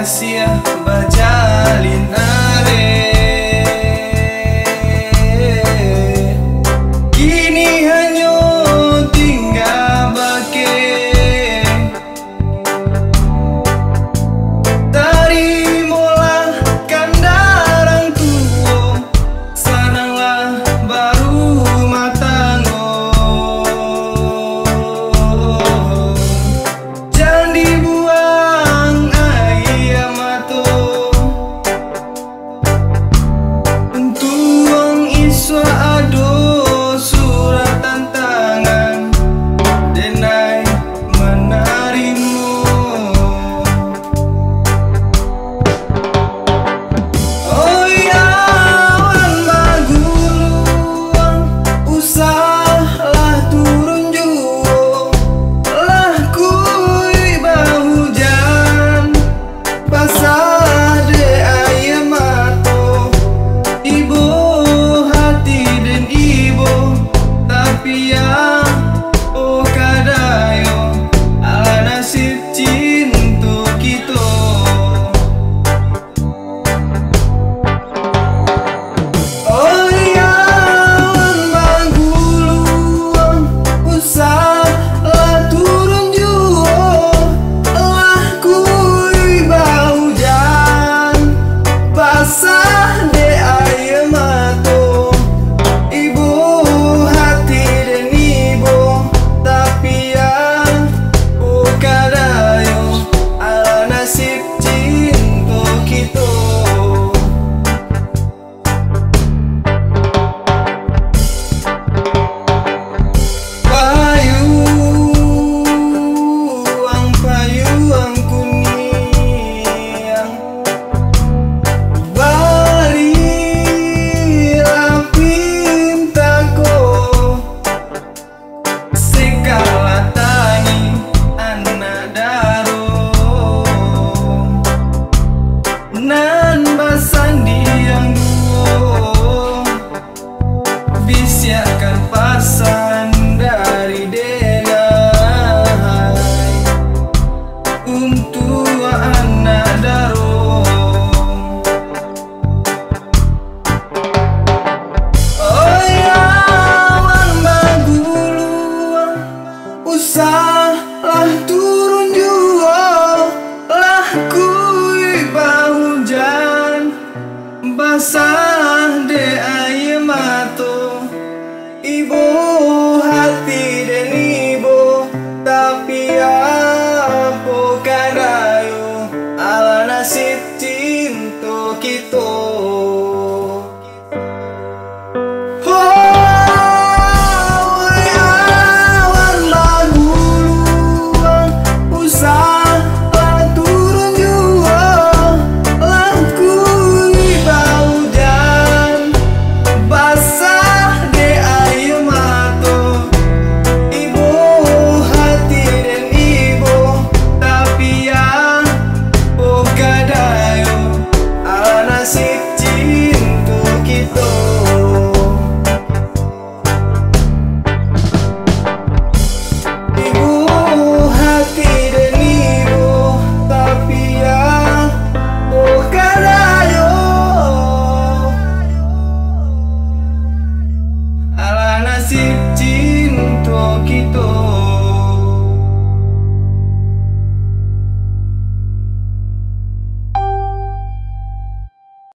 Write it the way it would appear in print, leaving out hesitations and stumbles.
sia bajalin are. Kini hanya tinggal bake tarimalah kandarang tua, sananglah baru matango. Jangan dibuang ayam mato untung iswa ado surat tantangan denai menarimu. Oh ya wan maguluang usahlah turun juo lah kui bahujan basah de ayam mato ibu hati dan ibu tapi ya oh kadayo ala nasib cinta kita. Oh ya wan maguluang usahlah turun juo lah kui bahujan basah de ayam mato ibu hati dan ibu tapi ya oh kadayo ala nasib cinta kita. Payuang kuning barilah pintaku segala tani anak daro nan basan diang duo bisiakan pasan dari denai untuk anak daro. Oh ya wan maguluang usahlah turun juo lah kui bahujan basah de ayam mato ibu hati dan ibu tapi apa kadayo ala nasib cinta kita.